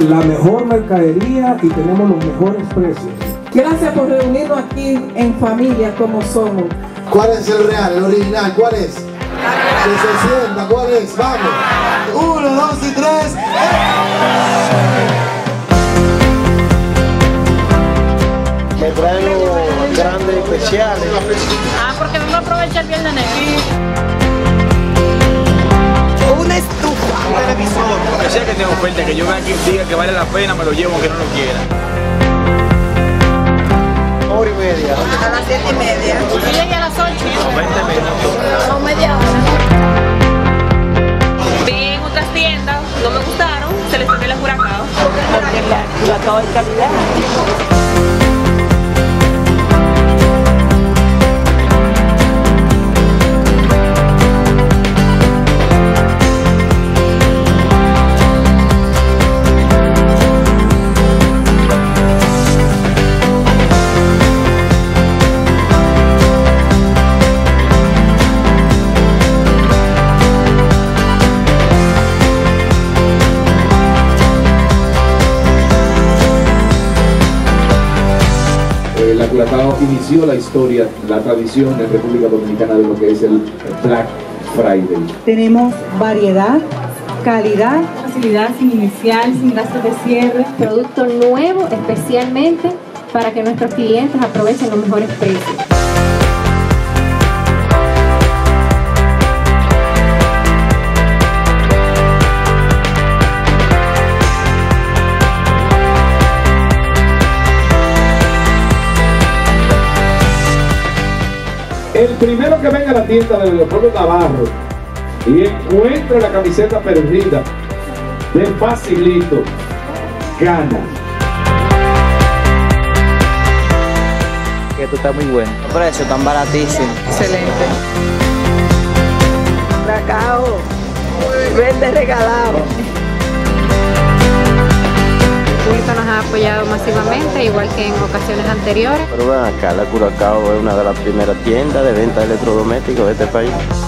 la mejor mercadería y tenemos los mejores precios. Gracias por reunirnos aquí en familia como somos. ¿Cuál es el real, el original? ¿Cuál es? Que se sienta, ¿cuál es? ¡Vamos! 1, 2 y 3. Me traen los grandes especiales. Porque vengo a aprovechar bien de negro. Una estufa, un televisor. Que sea que tenga oferta, que yo vea aquí diga que vale la pena, me lo llevo aunque no lo quiera. 1 hora y media. A las 7:30. Yo llegué a las 8. 20 minutos. No, media hora. Vi en otras tiendas, no me gustaron, se les fue el huracán. Porque la todo es calidad. La Curazao inició la historia, la tradición en República Dominicana de lo que es el Black Friday. Tenemos variedad, calidad, facilidad sin inicial, sin gastos de cierre. Producto nuevo especialmente para que nuestros clientes aprovechen los mejores precios. El primero que venga a la tienda de Leopoldo Navarro y encuentre la camiseta perdida de Facilito, gana. Esto está muy bueno. Los precios están baratísimos. Excelente. Cacao, vende regalado. El público nos ha apoyado masivamente, igual que en ocasiones anteriores. Pero ven acá, la Curazao es una de las primeras tiendas de venta de electrodomésticos de este país.